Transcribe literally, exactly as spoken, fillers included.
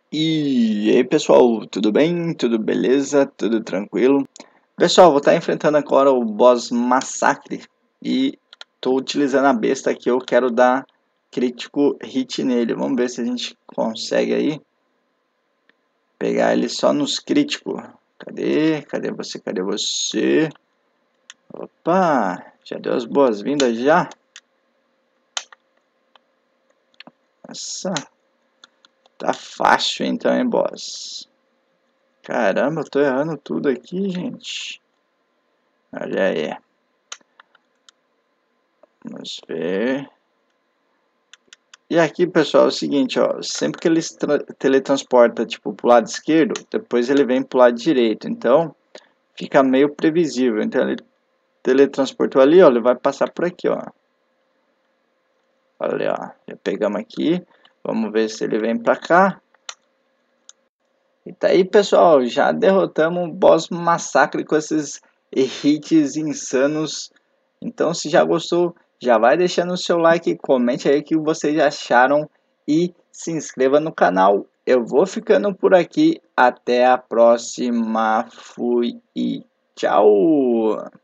E aí pessoal, tudo bem? Tudo beleza? Tudo tranquilo? Pessoal, vou estar enfrentando agora o boss Massacre e estou utilizando a besta aqui, eu quero dar crítico hit nele. Vamos ver se a gente consegue aí pegar ele só nos críticos. Cadê? Cadê você? Cadê você? Opa! Já deu as boas-vindas já? Nossa, tá fácil então, hein, boss? Caramba, eu tô errando tudo aqui, gente. Olha aí. Vamos ver. E aqui, pessoal, é o seguinte, ó. Sempre que ele se teletransporta, tipo, pro lado esquerdo, depois ele vem pro lado direito. Então, fica meio previsível. Então, ele teletransportou ali, ó. Ele vai passar por aqui, ó. Olha, ó. Já pegamos aqui. Vamos ver se ele vem pra cá. E tá aí, pessoal. Já derrotamos o boss Massacre com esses hits insanos. Então, se já gostou, já vai deixando o seu like, comente aí o que vocês acharam e se inscreva no canal. Eu vou ficando por aqui, até a próxima, fui e tchau!